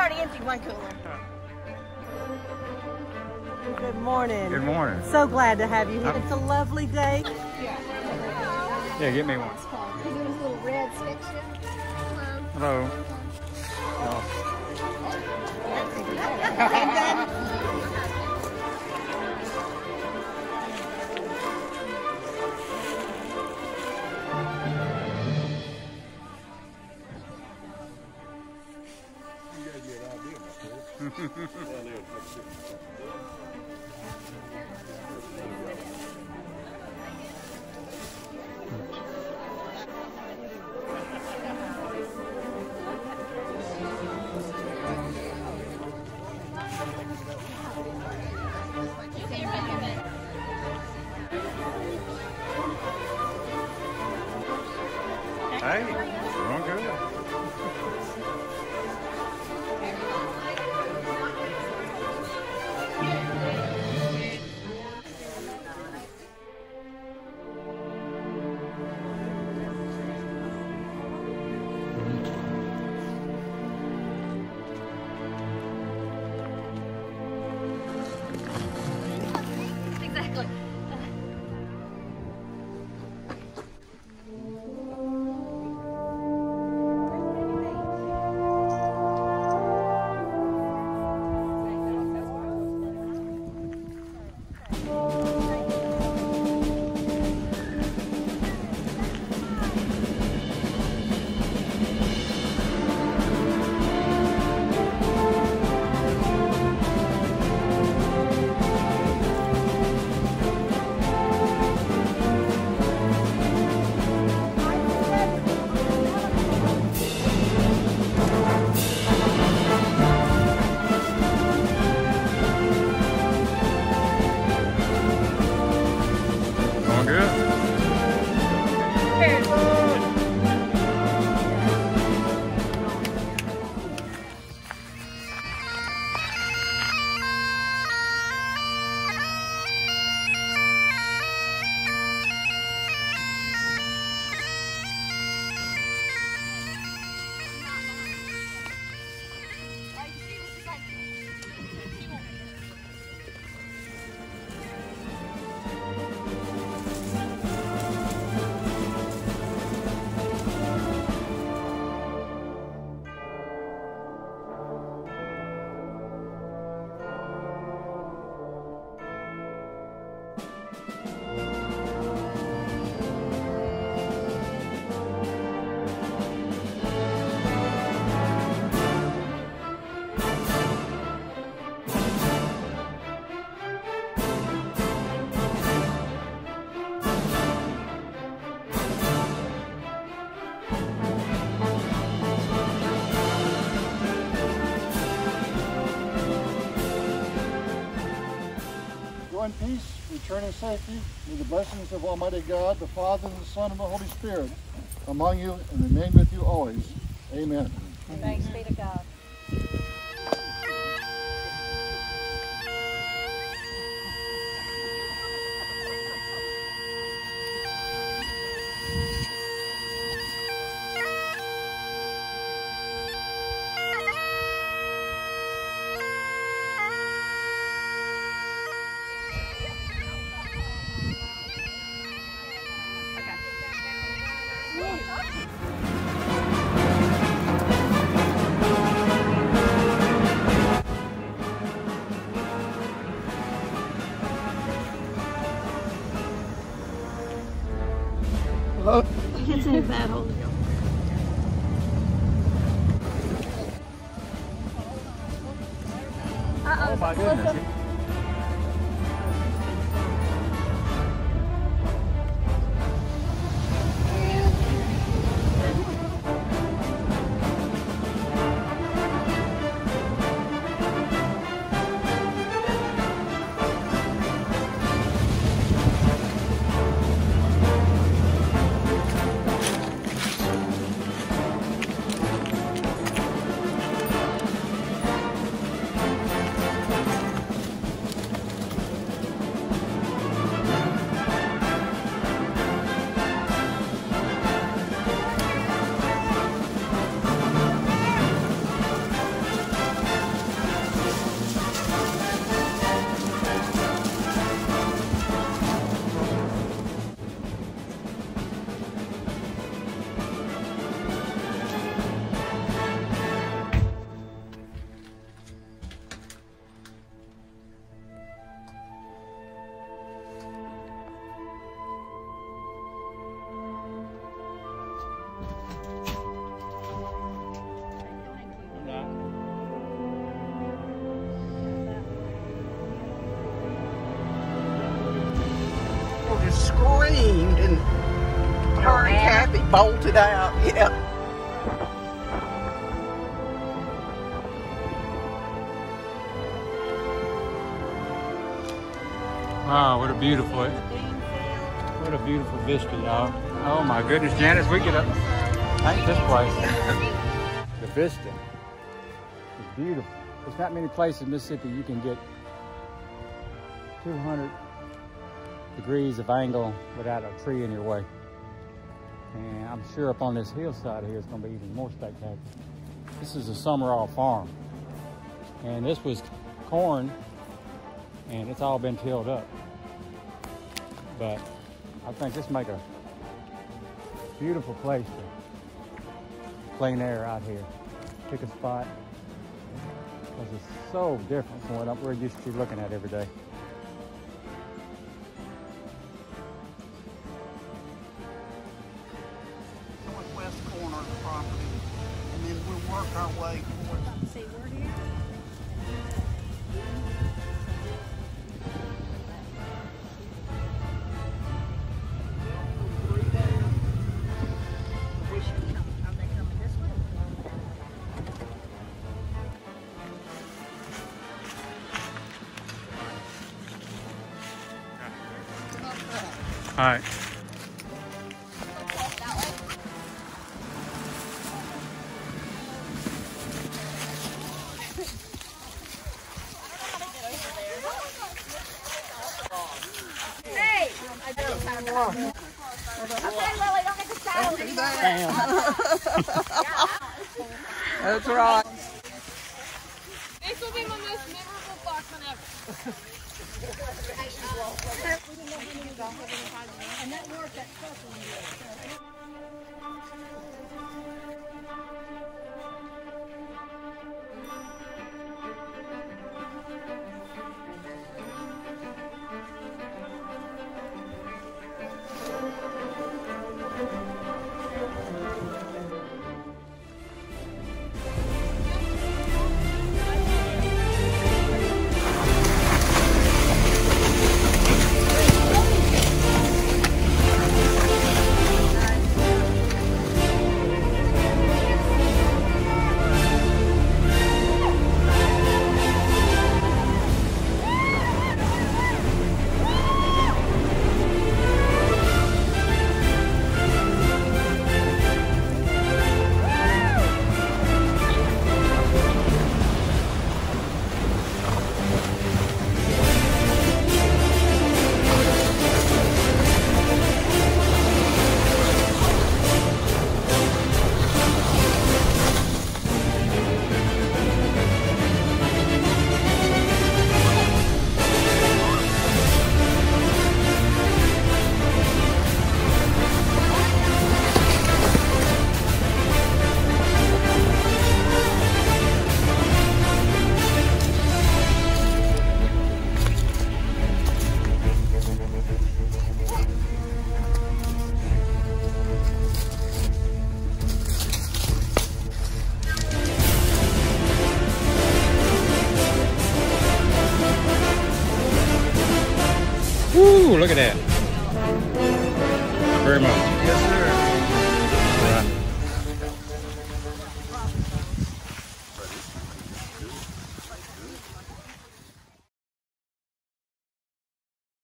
already emptied one cooler. Good morning. Good morning. So glad to have you here. It's a lovely day. Yeah, get me one. There's a little red section. Hello. And then Hey, doing good. exactly. Going good? Very good. Go in peace, return in safety. May the blessings of Almighty God, the Father, and the Son, and the Holy Spirit among you and remain with you always. Amen. Thanks be to God. It's in a bad hole. Oh my goodness. bolted out. Yeah. Wow, what a beautiful vista, y'all. Oh my goodness, Janice, we get up. Thank this place. The vista is beautiful. There's not many places in Mississippi you can get 200 degrees of angle without a tree in your way. And I'm sure up on this hillside here it's going to be even more spectacular. This is a Summerall farm. And this was corn, and it's all been tilled up. But I think this make a beautiful place for clean air out here. Pick a spot, because it's so different from what we're used to looking at every day. Northwest corner of the property, and then we'll work our way towards. See, where do you? All right. Hey! I don't have okay, Lily, don't get the saddle anymore. That's right. This will be my most memorable Bachman ever. And that worked at first. Woo, look at that. Very much. Yes, sir.